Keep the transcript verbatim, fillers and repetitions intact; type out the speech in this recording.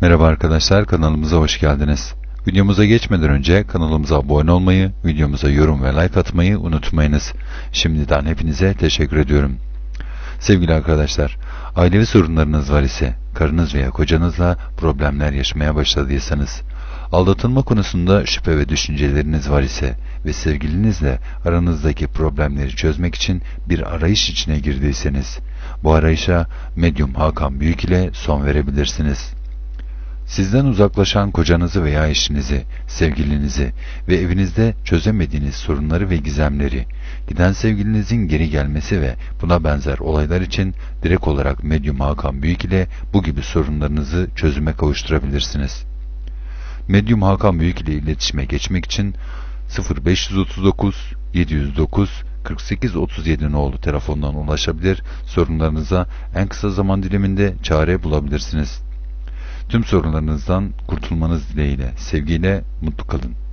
Merhaba arkadaşlar, kanalımıza hoş geldiniz. Videomuza geçmeden önce kanalımıza abone olmayı, videomuza yorum ve like atmayı unutmayınız. Şimdiden hepinize teşekkür ediyorum. Sevgili arkadaşlar, ailevi sorunlarınız var ise, karınız veya kocanızla problemler yaşamaya başladıysanız, aldatılma konusunda şüphe ve düşünceleriniz var ise ve sevgilinizle aranızdaki problemleri çözmek için bir arayış içine girdiyseniz, bu arayışa Medyum Hakan Büyük ile son verebilirsiniz. Sizden uzaklaşan kocanızı veya eşinizi, sevgilinizi ve evinizde çözemediğiniz sorunları ve gizemleri, giden sevgilinizin geri gelmesi ve buna benzer olaylar için direkt olarak Medyum Hakan Büyük ile bu gibi sorunlarınızı çözüme kavuşturabilirsiniz. Medyum Hakan Büyük ile iletişime geçmek için sıfır beş otuz dokuz yedi yüz dokuz kırk sekiz otuz yedi nolu telefondan ulaşabilir, sorunlarınıza en kısa zaman diliminde çare bulabilirsiniz. Tüm sorunlarınızdan kurtulmanız dileğiyle, sevgiyle, mutlu kalın.